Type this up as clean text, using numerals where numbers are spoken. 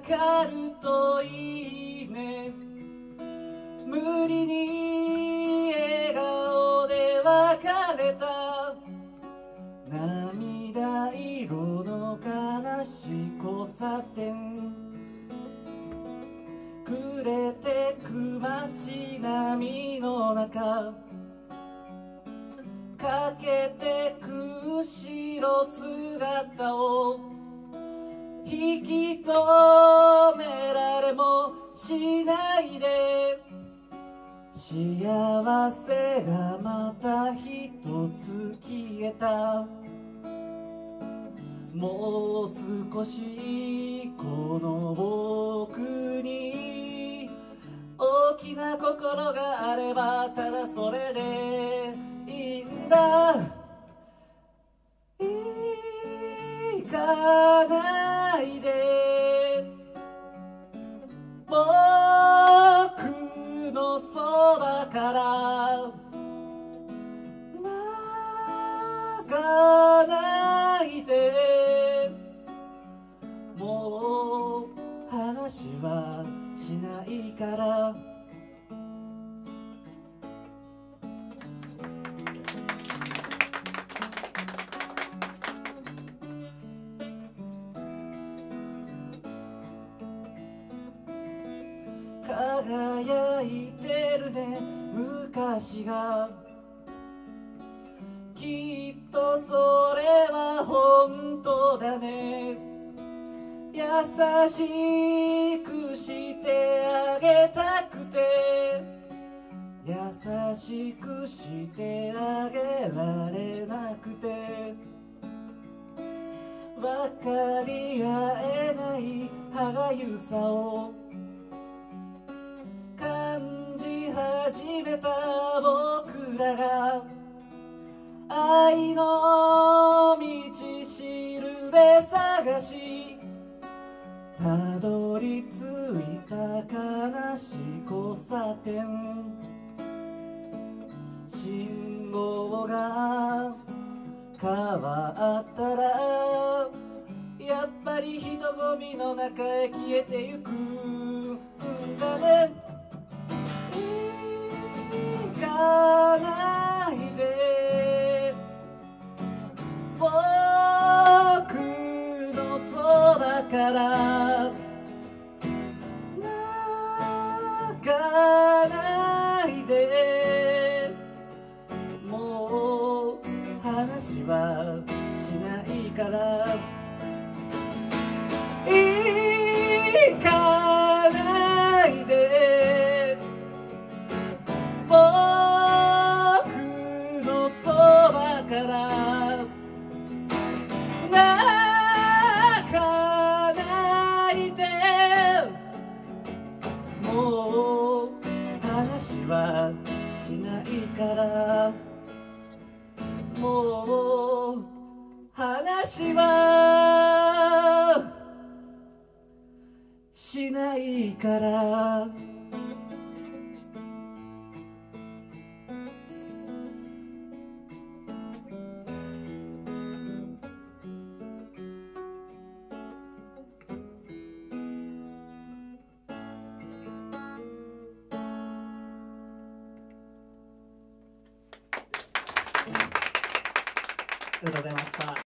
かるといいね。無理に笑顔で別れた涙色の悲しい交差点、暮れてく街並みの中、かけてく後ろ姿を引き止められもしないで、幸せがまた一つ消えた。もう少しこの僕に大きな心があれば、ただそれでいいんだ。行かないで、僕のそばから泣かないで、もう話はしないから。輝いてるね昔が、きっとそれは本当だね。優しくしてあげたくて、優しくしてあげられなくて、分かり合えない歯がゆさを感じ始めた僕らが、愛の道しるべ探し、たどり着いた悲しい交差点、信号が変わったらやっぱり人混みの中へ消えてゆくんだね。行かないで、僕のそばから泣かないで、もう話はしないから。行かないで、僕のそばから泣かないで、もう話はしないから。もう話はしないから。ありがとうございました。